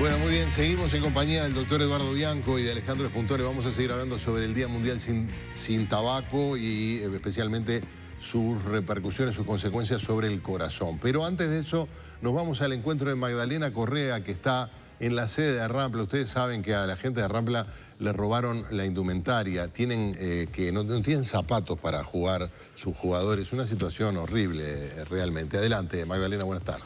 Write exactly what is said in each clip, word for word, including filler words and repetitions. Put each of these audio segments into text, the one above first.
Bueno, muy bien, seguimos en compañía del doctor Eduardo Bianco y de Alejandro Espuntore. Vamos a seguir hablando sobre el Día Mundial sin, sin Tabaco y eh, especialmente sus repercusiones, sus consecuencias sobre el corazón. Pero antes de eso, nos vamos al encuentro de Magdalena Correa, que está en la sede de Rampla. Ustedes saben que a la gente de Rampla le robaron la indumentaria. Tienen eh, que no, no tienen zapatos para jugar sus jugadores. Una situación horrible, eh, realmente. Adelante, Magdalena, buenas tardes.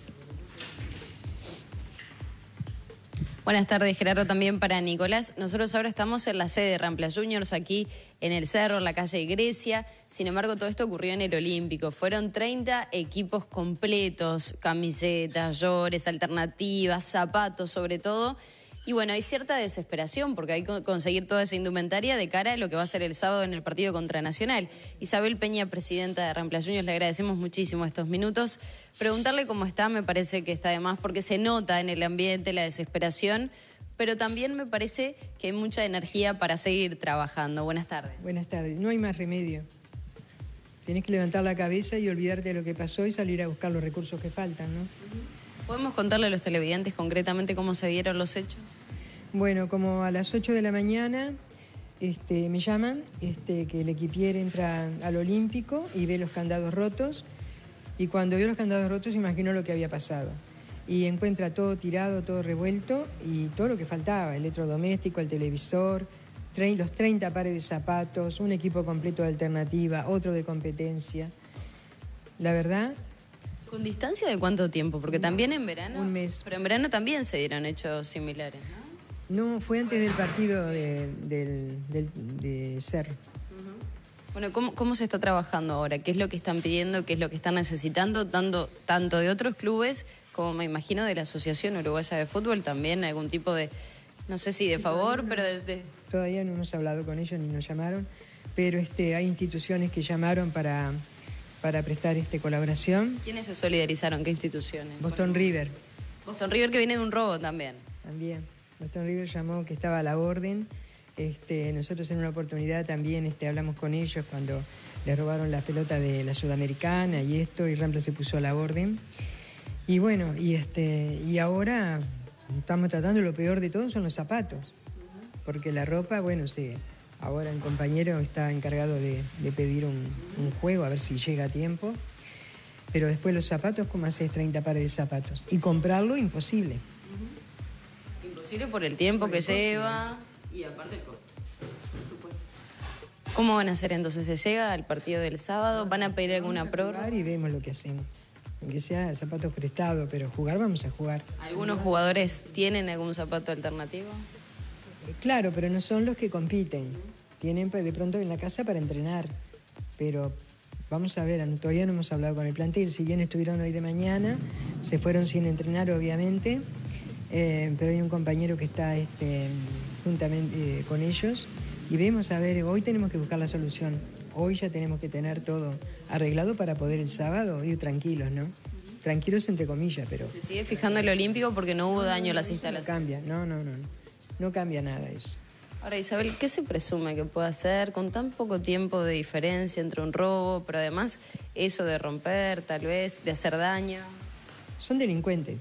Buenas tardes, Gerardo, también para Nicolás. Nosotros ahora estamos en la sede de Rampla Juniors, aquí en el Cerro, en la calle Grecia. Sin embargo, todo esto ocurrió en el Olímpico. Fueron treinta equipos completos, camisetas, llores, alternativas, zapatos sobre todo. Y bueno, hay cierta desesperación porque hay que conseguir toda esa indumentaria de cara a lo que va a ser el sábado en el partido contra Nacional. Isabel Peña, presidenta de Rampla Juniors, le agradecemos muchísimo estos minutos. Preguntarle cómo está me parece que está de más porque se nota en el ambiente la desesperación, pero también me parece que hay mucha energía para seguir trabajando. Buenas tardes. Buenas tardes. No hay más remedio. Tienes que levantar la cabeza y olvidarte de lo que pasó y salir a buscar los recursos que faltan, ¿no? ¿Podemos contarle a los televidentes concretamente cómo se dieron los hechos? Bueno, como a las ocho de la mañana este, me llaman este, que el equipier entra al Olímpico y ve los candados rotos. Y cuando vio los candados rotos imaginó lo que había pasado. Y encuentra todo tirado, todo revuelto y todo lo que faltaba, el electrodoméstico, el televisor, los treinta pares de zapatos, un equipo completo de alternativa, otro de competencia. La verdad... ¿Con distancia de cuánto tiempo? Porque también en verano... Un mes. Pero en verano también se dieron hechos similares, ¿no? No, fue antes del partido de, del, del, de Cerro. Uh-huh. Bueno, ¿cómo, ¿cómo se está trabajando ahora? ¿Qué es lo que están pidiendo? ¿Qué es lo que están necesitando? Tanto, tanto de otros clubes como me imagino de la Asociación Uruguaya de Fútbol, también algún tipo de, no sé si de sí, favor, pero de, de... Todavía no hemos hablado con ellos ni nos llamaron, pero este, hay instituciones que llamaron para... para prestar este, colaboración. ¿Quiénes se solidarizaron? ¿Qué instituciones? Boston River. Boston River, que viene de un robo también. También. Boston River llamó que estaba a la orden. Este, nosotros en una oportunidad también este, hablamos con ellos cuando les robaron las pelotas de la Sudamericana y esto, y Rampla se puso a la orden. Y bueno, y, este, y ahora estamos tratando, lo peor de todo son los zapatos. Porque la ropa, bueno, sí. Ahora el compañero está encargado de, de pedir un, un juego, a ver si llega a tiempo. Pero después los zapatos, ¿cómo haces treinta pares de zapatos? Y comprarlo, imposible. Uh-huh. Imposible por el tiempo por que el lleva y aparte el costo, por supuesto. ¿Cómo van a hacer entonces? ¿Se llega al partido del sábado? ¿Van a pedir alguna prórroga? Y vemos lo que hacemos. Aunque sea zapatos prestados, pero jugar vamos a jugar. ¿Algunos jugadores tienen algún zapato alternativo? Claro, pero no son los que compiten. Tienen de pronto en la casa para entrenar. Pero vamos a ver, todavía no hemos hablado con el plantel. Si bien estuvieron hoy de mañana, se fueron sin entrenar, obviamente. Eh, pero hay un compañero que está este, juntamente eh, con ellos. Y vemos, a ver, hoy tenemos que buscar la solución. Hoy ya tenemos que tener todo arreglado para poder el sábado ir tranquilos, ¿no? Tranquilos entre comillas, pero... ¿Se sigue fijando el Olímpico porque no hubo daño a las instalaciones? No cambia, no, no, no. No cambia nada eso. Ahora, Isabel, ¿qué se presume que puede hacer con tan poco tiempo de diferencia entre un robo, pero además eso de romper, tal vez, de hacer daño? Son delincuentes.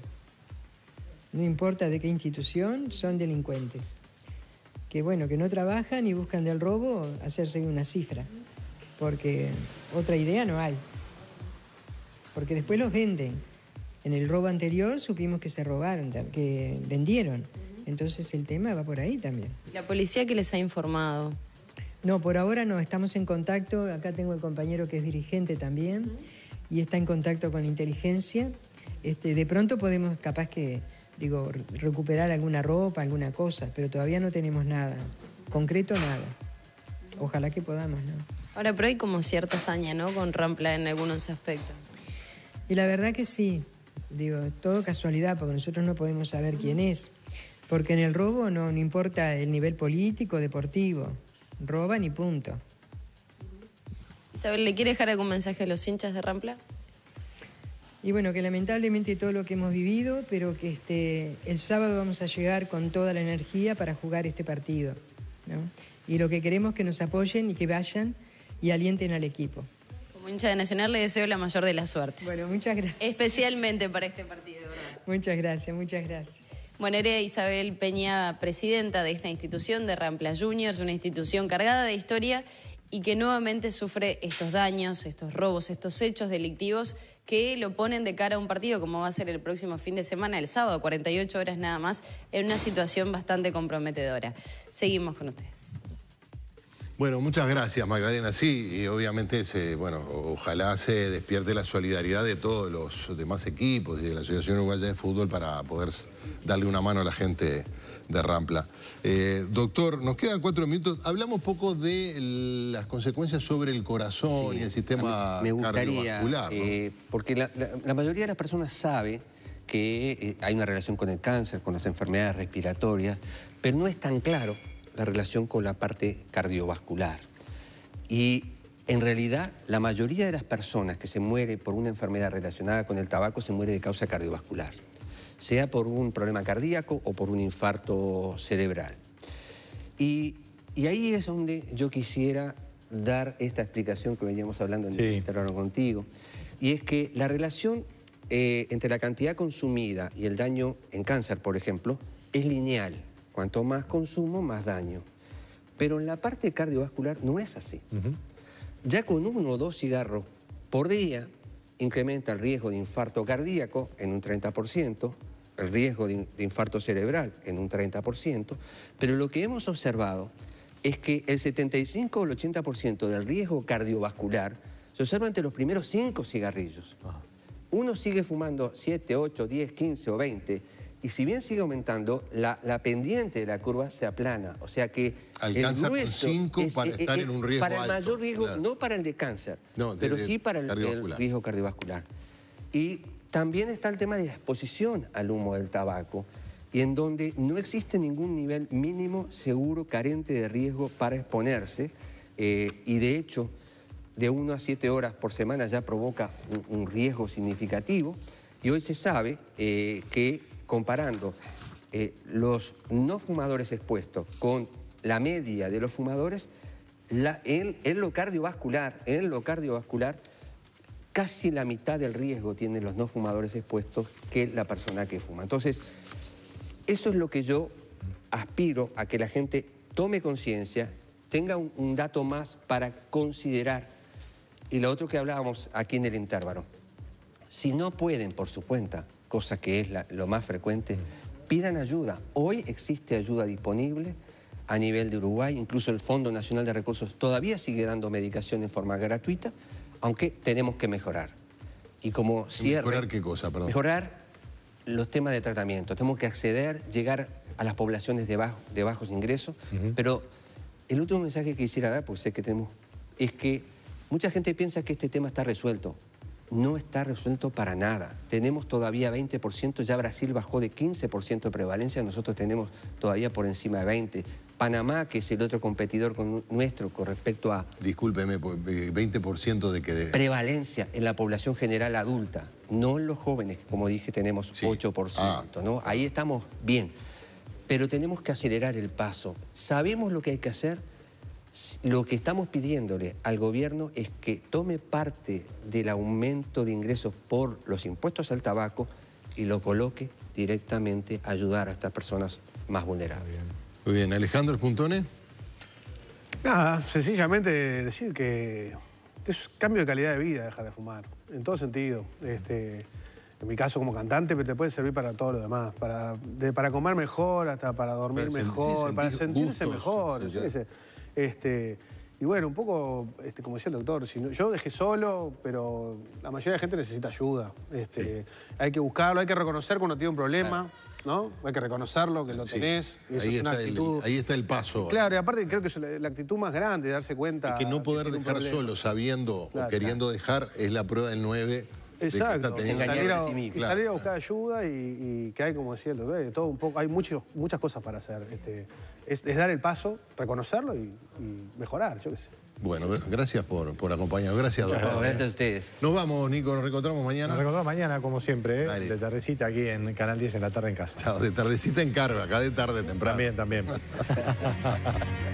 No importa de qué institución, son delincuentes. Que bueno, que no trabajan y buscan del robo hacerse una cifra. Porque otra idea no hay. Porque después los venden. En el robo anterior supimos que se robaron, que vendieron. Entonces el tema va por ahí también. ¿La policía qué les ha informado? No, por ahora no, estamos en contacto. Acá tengo el compañero que es dirigente también uh-huh. y está en contacto con la inteligencia. Este, de pronto podemos, capaz que, digo, recuperar alguna ropa, alguna cosa, pero todavía no tenemos nada. Concreto, nada. Ojalá que podamos, ¿no? Ahora, pero hay como cierta hazaña, ¿no?, con Rampla en algunos aspectos. Y la verdad que sí. Digo, todo casualidad, porque nosotros no podemos saber quién es. Porque en el robo no, no importa el nivel político, deportivo. Roban y punto. Isabel, ¿le quiere dejar algún mensaje a los hinchas de Rampla? Y bueno, que lamentablemente todo lo que hemos vivido, pero que este, el sábado vamos a llegar con toda la energía para jugar este partido, ¿no? Y lo que queremos es que nos apoyen y que vayan y alienten al equipo. Como hincha de Nacional le deseo la mayor de las suertes. Bueno, muchas gracias. Especialmente para este partido, ¿verdad? Muchas gracias, muchas gracias. Bueno, era Isabel Peña, presidenta de esta institución, de Rampla Juniors, una institución cargada de historia y que nuevamente sufre estos daños, estos robos, estos hechos delictivos que lo ponen de cara a un partido como va a ser el próximo fin de semana, el sábado, cuarenta y ocho horas nada más, en una situación bastante comprometedora. Seguimos con ustedes. Bueno, muchas gracias, Magdalena. Sí, y obviamente, se, bueno, ojalá se despierte la solidaridad de todos los demás equipos y de la Asociación Uruguaya de Fútbol para poder darle una mano a la gente de Rampla. Eh, doctor, nos quedan cuatro minutos. Hablamos un poco de las consecuencias sobre el corazón sí, y el sistema me gustaría, cardiovascular, ¿no? eh, porque la, la, la mayoría de las personas sabe que eh, hay una relación con el cáncer, con las enfermedades respiratorias, pero no es tan claro la relación con la parte cardiovascular. Y en realidad la mayoría de las personas que se mueren por una enfermedad relacionada con el tabaco se muere de causa cardiovascular, sea por un problema cardíaco o por un infarto cerebral. Y, y ahí es donde yo quisiera dar esta explicación que veníamos hablando en sí. el terreno contigo, y es que la relación eh, entre la cantidad consumida y el daño en cáncer, por ejemplo, es lineal. Cuanto más consumo, más daño. Pero en la parte cardiovascular no es así. Uh-huh. Ya con uno o dos cigarros por día incrementa el riesgo de infarto cardíaco en un treinta por ciento, el riesgo de, de infarto cerebral en un treinta por ciento, pero lo que hemos observado es que el setenta y cinco o el ochenta por ciento del riesgo cardiovascular se observa entre los primeros cinco cigarrillos. Uh-huh. Uno sigue fumando siete, ocho, diez, quince o veinte, y si bien sigue aumentando, la, la pendiente de la curva se aplana. O sea que alcanza con cinco para es, estar es, en un riesgo Para el alto, mayor riesgo, claro. no para el de cáncer, no, de, pero de, sí para el, el riesgo cardiovascular. Y también está el tema de la exposición al humo del tabaco, y en donde no existe ningún nivel mínimo, seguro, carente de riesgo para exponerse. Eh, y de hecho, de una a siete horas por semana ya provoca un, un riesgo significativo. Y hoy se sabe eh, que comparando eh, los no fumadores expuestos con la media de los fumadores, la, en, en lo cardiovascular, en lo cardiovascular, casi la mitad del riesgo tienen los no fumadores expuestos que la persona que fuma. Entonces, eso es lo que yo aspiro a que la gente tome conciencia, tenga un, un dato más para considerar. Y lo otro que hablábamos aquí en el intervalo, si no pueden por su cuenta, cosa que es la, lo más frecuente, pidan ayuda. Hoy existe ayuda disponible a nivel de Uruguay, incluso el Fondo Nacional de Recursos todavía sigue dando medicación en forma gratuita, aunque tenemos que mejorar. Y como cierre... ¿Mejorar qué cosa, perdón? Mejorar los temas de tratamiento. Tenemos que acceder, llegar a las poblaciones de, bajo, de bajos ingresos, uh-huh. pero el último mensaje que quisiera dar, porque sé que tenemos, es que mucha gente piensa que este tema está resuelto. No está resuelto para nada. Tenemos todavía veinte por ciento, ya Brasil bajó de quince por ciento de prevalencia, nosotros tenemos todavía por encima de veinte por ciento. Panamá, que es el otro competidor con nuestro con respecto a... Discúlpeme, veinte por ciento de que... De... Prevalencia en la población general adulta, no en los jóvenes, como dije, tenemos sí. ocho por ciento, ah. ¿no? Ahí estamos bien, pero tenemos que acelerar el paso. Sabemos lo que hay que hacer. Lo que estamos pidiéndole al gobierno es que tome parte del aumento de ingresos por los impuestos al tabaco y lo coloque directamente a ayudar a estas personas más vulnerables. Muy bien. Alejandro Spuntone. Nada, sencillamente decir que es cambio de calidad de vida dejar de fumar, en todo sentido. Este, en mi caso como cantante, pero te puede servir para todo lo demás, para, de, para comer mejor, hasta para dormir para mejor, sentir, para sentirse gustos, mejor. Sí, sí. Este, y bueno, un poco, este, como decía el doctor, si no, yo dejé solo, pero la mayoría de la gente necesita ayuda. Este, sí. Hay que buscarlo, hay que reconocer cuando tiene un problema, ¿no? Hay que reconocerlo, que lo sí. tenés. Y eso ahí, es una está actitud... el, ahí está el paso. Claro, y aparte creo que es la, la actitud más grande, de darse cuenta... Es que no poder que dejar solo, sabiendo claro, o queriendo claro. dejar, es la prueba del nueve. Exacto, de que está salir, a, sí y claro, salir a buscar ayuda y, y que hay, como decía el doctor, de todo un poco, hay mucho, muchas cosas para hacer. Este, es, es dar el paso, reconocerlo y, y mejorar, yo qué sé. Bueno, gracias por, por acompañarnos. Gracias, doctor. Gracias a ustedes. Nos vamos, Nico. Nos reencontramos mañana. Nos reencontramos mañana, como siempre, ¿eh? De tardecita aquí en Canal diez en la tarde en casa. Chao, de tardecita en carga, acá de tarde temprano. También, también.